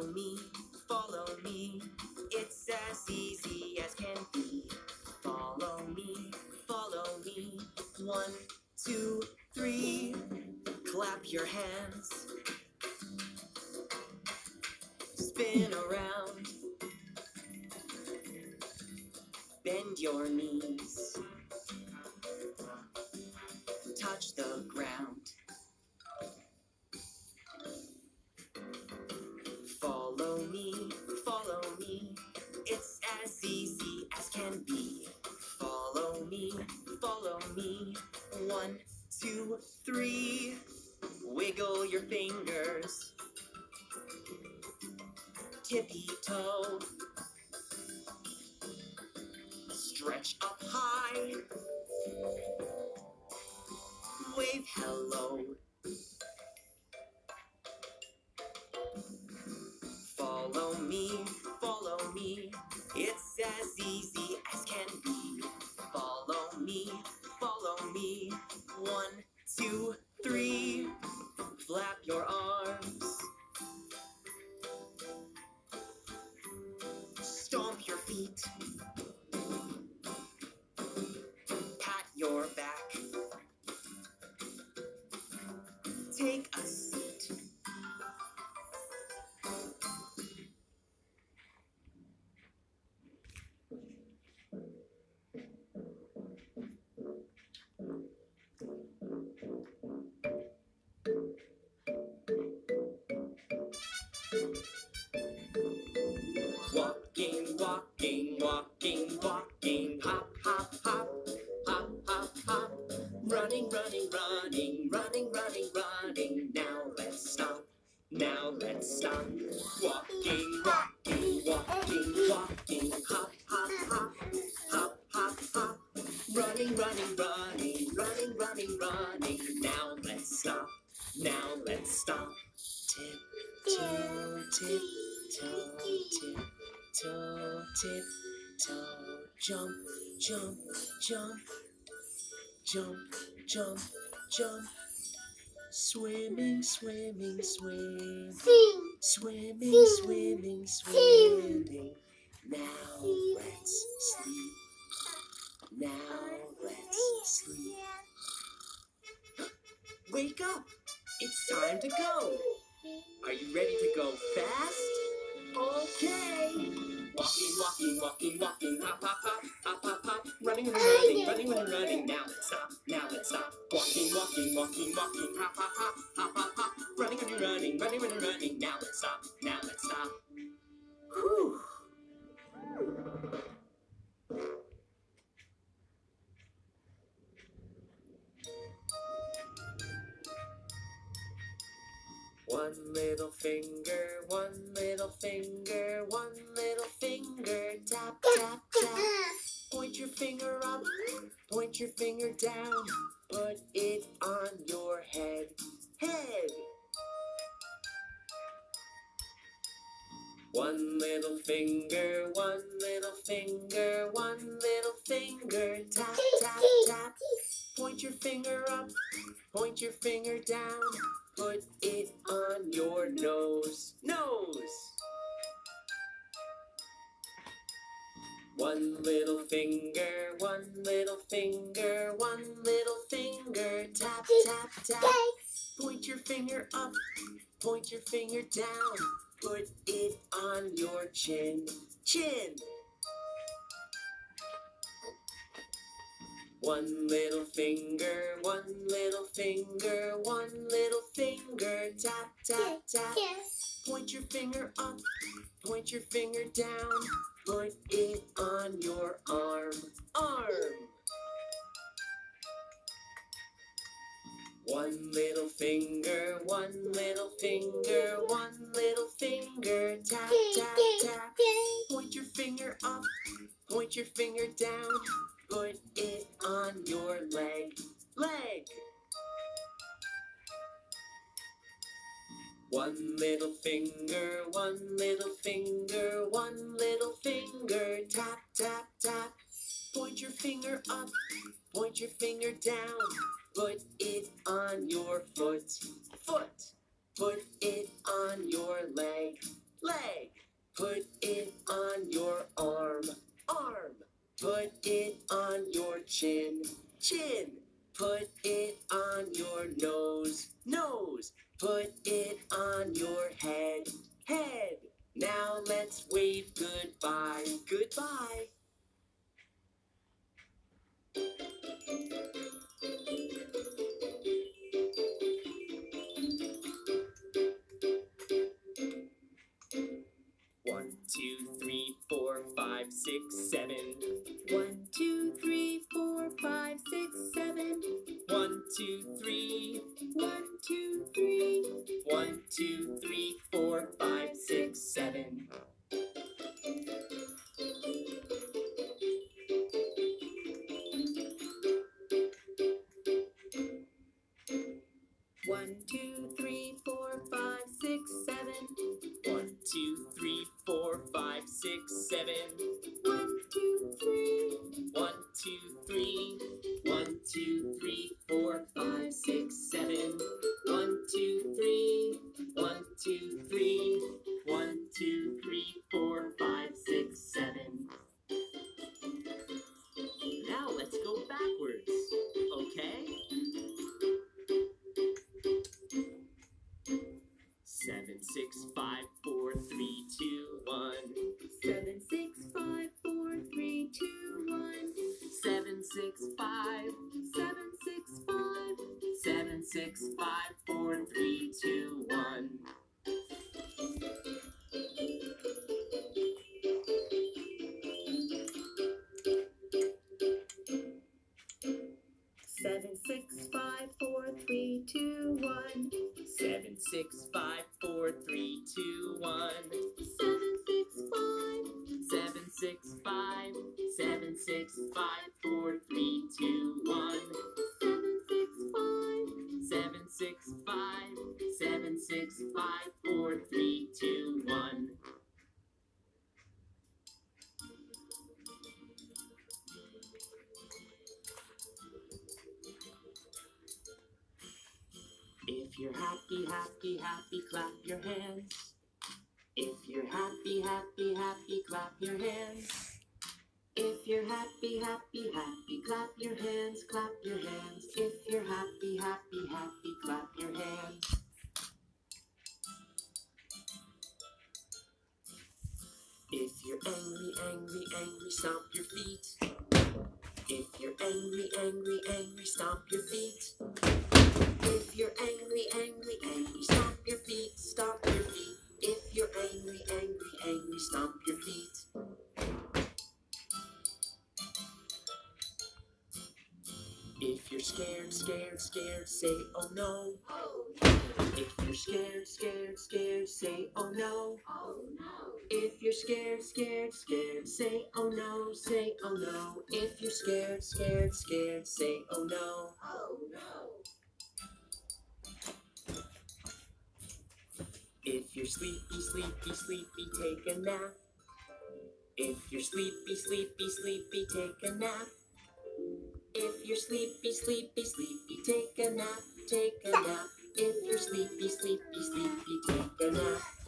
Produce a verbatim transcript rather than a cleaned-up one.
Follow me, follow me. It's as easy as can be. Follow me, follow me. One, two, three. Clap your hands. Spin around. Bend your knees. Touch the ground. Follow me, follow me. It's as easy as can be. Follow me, follow me. One, two, three. Wiggle your fingers. Tippy-toe. Stretch up high. Wave hello. Follow me, follow me. It's as easy as can be. Follow me, follow me. One, two, three. Flap your arms. Stomp your feet. Pat your back. Take a seat. Walking, walking, walking, walking. Hop, hop, hop. Hop, hop, hop. Running, running, running, running, running, running. Now let's stop. Now let's stop. Walking, walking, walking, walking. Hop, hop, hop. Hop, hop, hop. Running, running, running, running, running, running. Now let's stop. Now let's stop. Tip, toe, tip, toe, tip, toe, tip, toe. Jump, jump, jump. Jump, jump, jump. Swimming, swimming, swimming. Sing. Swimming, swimming, swimming. Now let's sleep. Now let's sleep. Wake up! It's time to go. Are you ready to go fast? Okay. Walking, walking, walking, walking. Hop, hop, hop, hop, hop, hop. Running, running, running, running, running, running. Now let's stop. Now let's stop. Walking, walking, walking, walking. Hop, hop, hop, hop, hop, hop. Running, running, running, running, running, running. Now let's stop. Now let's stop. Whew. One little finger, one little finger, one little finger, tap, tap, tap. Point your finger up, point your finger down, put it on your head, head. One little finger, one little finger, one little finger, tap, tap, tap. Point your finger up, point your finger down, put it on your nose, nose. One little finger, one little finger, one little finger, tap, tap, tap. Point your finger up, point your finger down, put it on your chin, chin. One little finger, one little finger, one little finger, tap, tap, tap. Point your finger up, point your finger down, put it on your arm, arm. One little finger, one little finger, one little finger, tap, tap, tap. Point your finger up, point your finger down, put it on your leg, leg. One little finger, one little finger, one little finger, tap, tap, tap. Point your finger up, point your finger down, put it on your foot, foot. Put it on your leg, leg. Put it on your arm, arm. Put it on your chin, chin. Put it on your nose, nose. Put it on your head, head. Now let's wave goodbye, goodbye. One, two, three, four, five, six, seven. One, two, three, four, five, six, seven. One, two, three. One, two, three. One, two, three, four, five, six, seven. One, two, three, four, five, six, seven. One, two, three, four, five, six, seven. One, two, three. One, two, three. One, two, three, four, five, six, seven. One, two, three. One, two, three. One, two, three, four, five, six, seven. Now let's go backwards, okay? Seven, six, five, four, three, two, one. Seven, six, five, four, three, two, one. Seven, six, five. Seven, six, five. Seven, six, five, four, three, two, one. Seven, six, five, four, three, two, one. Seven, six, five, four, three, two, one. Seven, six, five. Seven, six, five. Seven, six, five, four, three, two, one. Seven, six, five. Seven, six, five. Seven, six, five, four, three, two, one. If you're happy, happy, happy, clap your hands. If you're happy, happy, happy, clap your hands. If you're happy, happy, happy, clap your hands, clap your hands. If you're happy, happy, happy, clap your hands. If you're angry, angry, angry, stomp your feet. If you're angry, angry, angry, stomp your feet. If you're angry, angry, angry, stomp your feet, stomp your feet. If you're angry, angry, angry, stomp your feet. If you're scared, scared, scared, say oh no. Oh no. If you're scared, scared, scared, say oh no. Oh no. If you're scared, scared, scared, say oh no, say oh no. If you're scared, scared, scared, say oh no. Oh no. If you're sleepy, sleepy, sleepy, take a nap. If you're sleepy, sleepy, sleepy, take a nap. If you're sleepy, sleepy, sleepy, take a nap, take a nap. If you're sleepy, sleepy, sleepy, take a nap.